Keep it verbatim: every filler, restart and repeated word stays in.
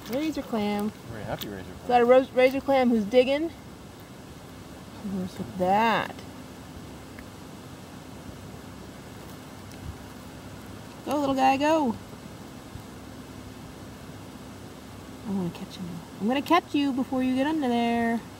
Razor clam. Very happy razor Is clam. that a ro razor clam who's digging? What's with that? Go, little guy, go. I want to catch him. I'm going to catch you before you get under there.